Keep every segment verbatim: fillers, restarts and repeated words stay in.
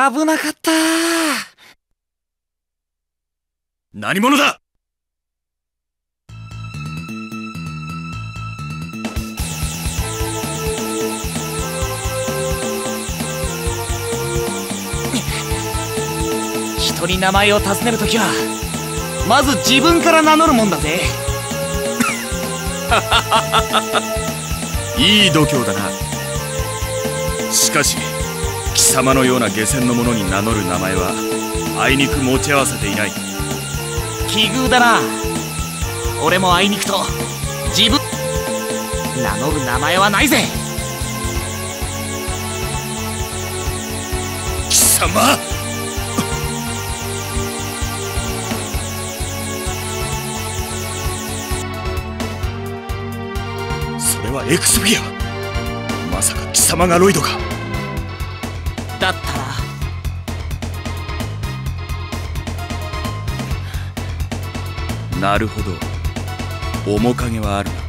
危なかった。 何者だ。 人に名前を尋ねるときはまず自分から名乗るもんだぜ。 いい度胸だな。しかし貴様のような下賤の者に名乗る名前はあいにく持ち合わせていない。 奇遇だな。俺もあいにくと自分名乗る名前はないぜ。 貴様、それはエクスフィア。まさか貴様がロイドか。 だったらなるほど、面影はあるな。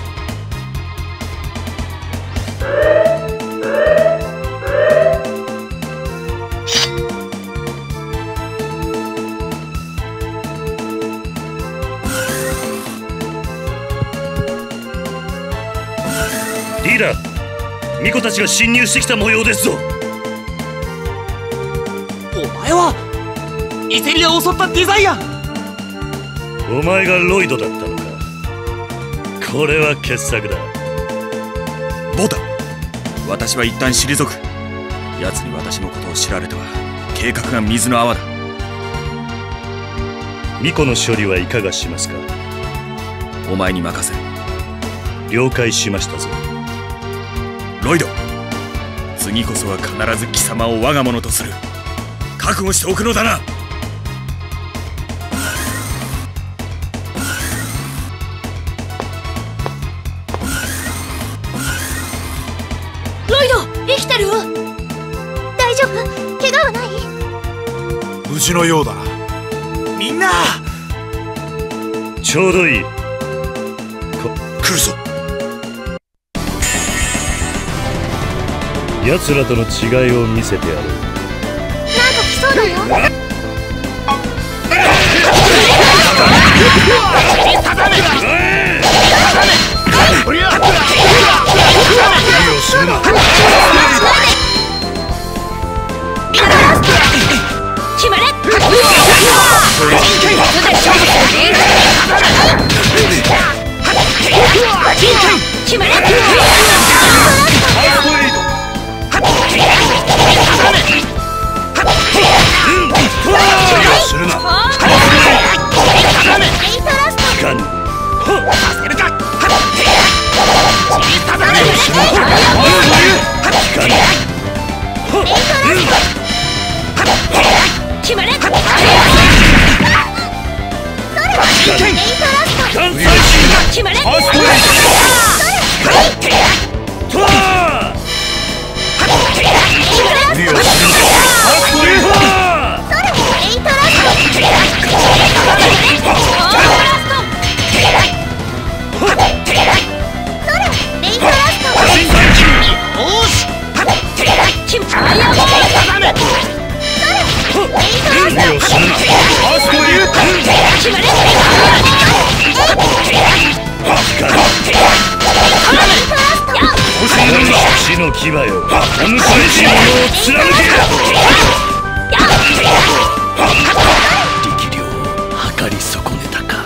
リーダー、巫女たちが侵入してきた模様ですぞ。 お前はイセリアを襲ったデザイアン。 お前がロイドだったのか。これは傑作だ。 ボータ、私は一旦退く。奴に私のことを知られては計画が水の泡だ。 巫女の処理はいかがしますか。 お前に任せる。 了解しましたぞ。 ロイド、次こそは必ず貴様を我が物とする。覚悟しておくのだな。 ロイド、生きてる？大丈夫？怪我はない？ 無事のようだな。 みんなちょうどいい。 来るぞ。 奴らとの違いを見せてやる。 なんか来そうだよ。決まれ。決まれ。 するな。死の牙よ、お迎えし者を貫け。力量を測り損ねたか。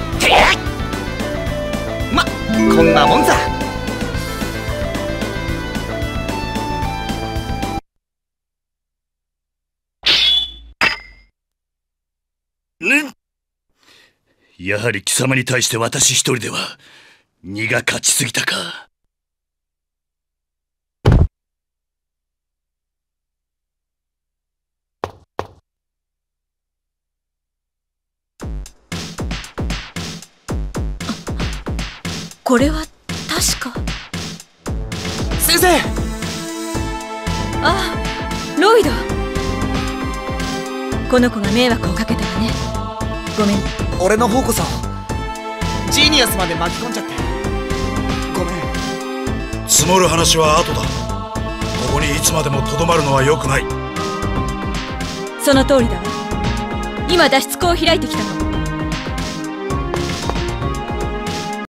ま、こんなもんさ。 ね、やはり貴様に対して私一人では荷が勝ちすぎたか。 これは確か。 先生。 ああ、ロイド。この子が迷惑をかけたわね。ごめん。 俺の方こそジーニアスまで巻き込んじゃってごめん。 積もる話は後だ。ここにいつまでもとどまるのは良くない。 その通りだわ。今脱出口を開いてきたの。